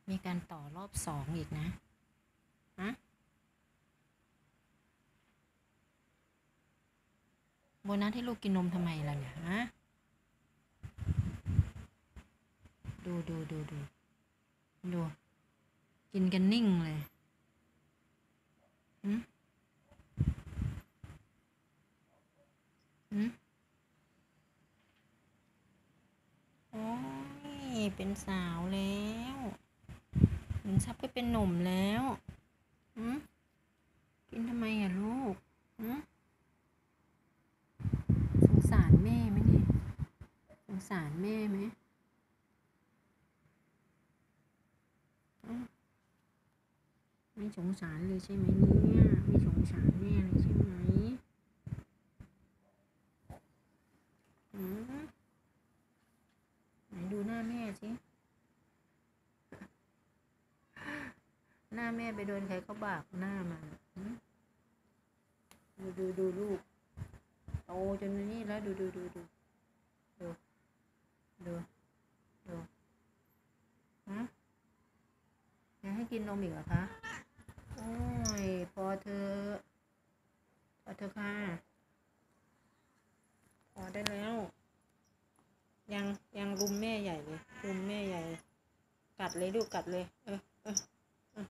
มีการต่อรอบสองอีกนะฮะโบนัสให้ลูกกินนมทำไมล่ะเนี่ยฮะดูกินกันนิ่งเลยหืมโอ้ยเป็นสาวแล้วหญิงชับก็เป็นหนุ่มแล้วกินทำไมอ่ะลูกสงสารแม่ไหมเนี่ยสงสารแม่ไหมไม่สงสารเลยใช่ไหมเนี่ยไม่สงสารแม่เลยใช่ไหมไหนดูหน้าแม่สิหน้าแม่ไปโดนใครเขาบากหน้ามาดูลูกโตจนนี่แล้วดูฮะยังให้กินนมอีกเหรอคะโอ้ยพอเธอค่ะพอได้แล้วยังรุมแม่ใหญ่เลยรุมแม่ใหญ่กัดเลยลูกกัดเลย